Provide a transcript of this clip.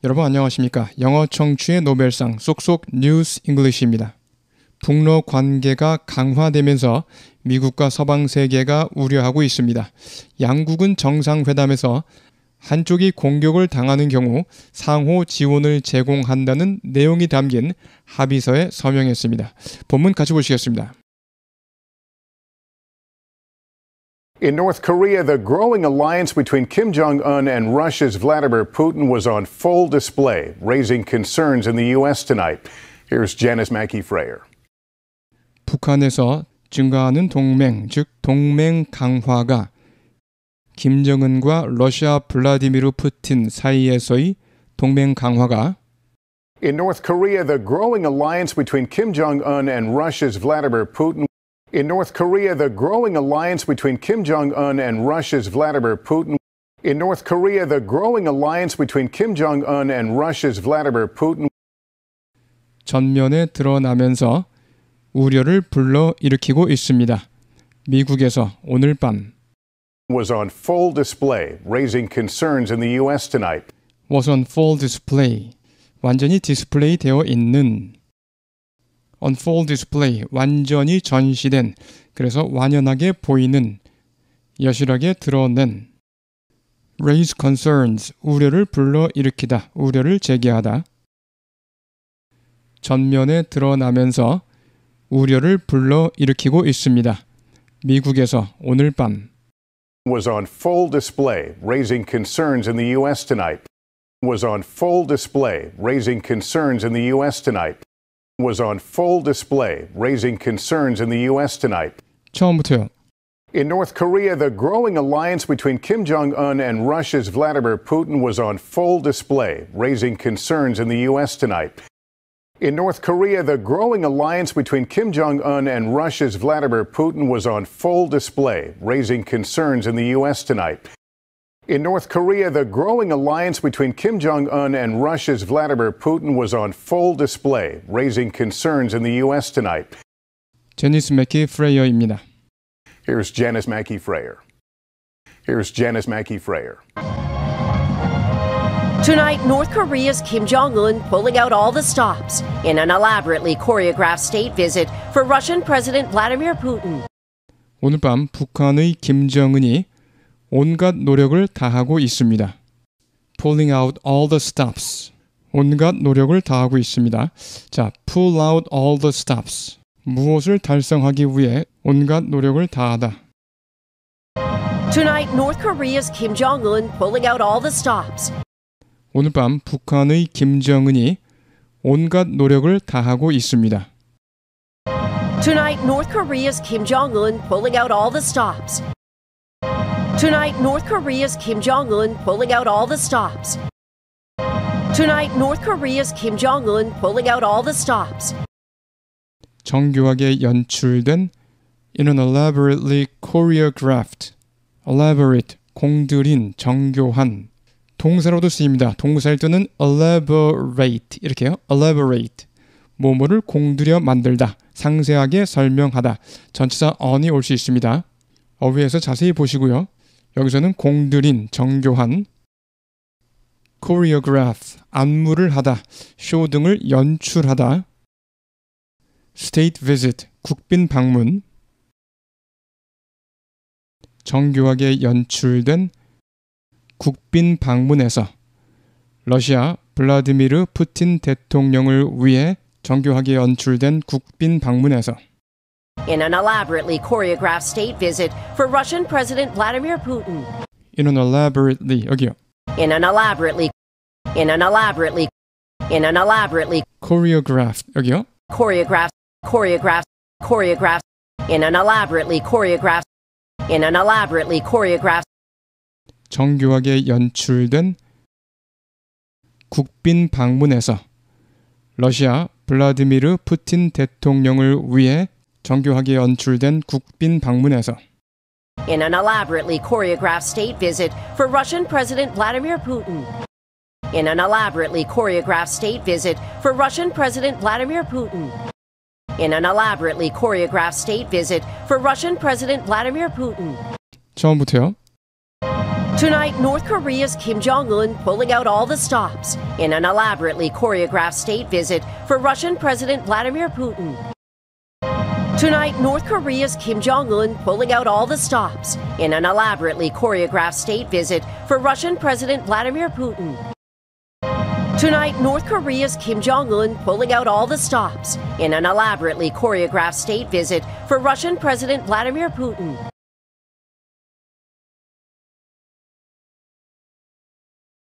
여러분 안녕하십니까? 영어 청취의 노벨상 쏙쏙 뉴스 잉글리시입니다. 북러 관계가 강화되면서 미국과 서방 세계가 우려하고 있습니다. 양국은 정상회담에서 한쪽이 공격을 당하는 경우 상호 지원을 제공한다는 내용이 담긴 합의서에 서명했습니다. 본문 같이 보시겠습니다. In North Korea, the growing alliance between Kim Jong-un and Russia's Vladimir Putin was on full display, raising concerns in the U.S. tonight. Here's Janice Mackey-Frayer. 북한에서 증가하는 동맹, 즉 동맹 강화가 김정은과 러시아 블라디미르 푸틴 사이에서의 동맹 강화가 In North Korea, the growing alliance between Kim Jong-un and Russia's Vladimir Putin In North Korea, the growing alliance between Kim Jong-un and Russia's Vladimir Putin In North Korea, the growing alliance between Kim Jong-un and Russia's Vladimir Putin 전면에 드러나면서 우려를 불러일으키고 있습니다. 미국에서 오늘 밤 was on full display, raising concerns in the U.S. tonight. was on full display. 완전히 디스플레이 되어 있는 on full display, 완전히 전시된, 그래서 완연하게 보이는, 여실하게 드러낸 raise concerns, 우려를 불러일으키다, 우려를 제기하다. 전면에 드러나면서 우려를 불러일으키고 있습니다. 미국에서 오늘 밤 was on full display, raising concerns in the U.S. tonight. Was on full display, raising concerns in the U.S. tonight. Was on full display, raising concerns in the U.S. tonight. 처음부터요. In North Korea, the growing alliance between Kim Jong-un and Russia's Vladimir Putin was on full display, raising concerns in the U.S. tonight. In North Korea, the growing alliance between Kim Jong-un and Russia's Vladimir Putin was on full display, raising concerns in the U.S. tonight. In North Korea, the growing alliance between Kim Jong-un and Russia's Vladimir Putin was on full display, raising concerns in the U.S. tonight. 제니스 맥키 프레이어입니다. Here's Janice Mackey-Frayer. Here's Janice Mackey-Frayer. Tonight, North Korea's Kim Jong-un pulling out all the stops in an elaborately choreographed state visit for Russian President Vladimir Putin. 오늘 밤 북한의 김정은이 온갖 노력을 다하고 있습니다. Pulling out all the stops. 온갖 노력을 다하고 있습니다. 자, pull out all the stops. 무엇을 달성하기 위해 온갖 노력을 다하다. Tonight, North Korea's Kim Jong-un pulling out all the stops. 오늘 밤 북한의 김정은이 온갖 노력을 다하고 있습니다. Tonight, North Korea's Kim Jong-un pulling out all the stops. Tonight, North Korea's Kim Jong-un pulling out all the stops. Tonight, North Korea's Kim Jong-un pulling out all the stops. 정교하게 연출된 in an elaborately choreographed, elaborate, 공들인, 정교한 동사로도 쓰입니다. 동사일 때는 elaborate 이렇게요. elaborate. 뭐뭐를 공들여 만들다, 상세하게 설명하다. 전치사 on이 올 수 있습니다. 어휘에서 자세히 보시고요. 여기서는 공들인, 정교한 choreograph, 안무를 하다, 쇼 등을 연출하다. state visit, 국빈 방문. 정교하게 연출된 국빈 방문에서 러시아 블라디미르 푸틴 대통령을 위해 정교하게 연출된 국빈 방문에서 In an elaborately choreographed state visit for Russian President Vladimir Putin. in an elaborately 여기요. In an elaborately choreographed 여기요. choreographed in an elaborately choreographed 정교하게 연출된 국빈 방문에서 러시아 블라디미르 푸틴 대통령을 위해 정교하게 연출된 국빈 방문에서 In an elaborately choreographed state visit for Russian President Vladimir Putin. In an elaborately choreographed state visit for Russian President Vladimir Putin. In an elaborately choreographed state visit for Russian President Vladimir Putin. 처음부터요. Tonight, North Korea's Kim Jong-un pulling out all the stops in an elaborately choreographed state visit for Russian President Vladimir Putin. Tonight, North Korea's Kim Jong-un pulling out all the stops in an elaborately choreographed state visit for Russian President Vladimir Putin. Tonight, North Korea's Kim Jong-un pulling out all the stops in an elaborately choreographed state visit for Russian President Vladimir Putin.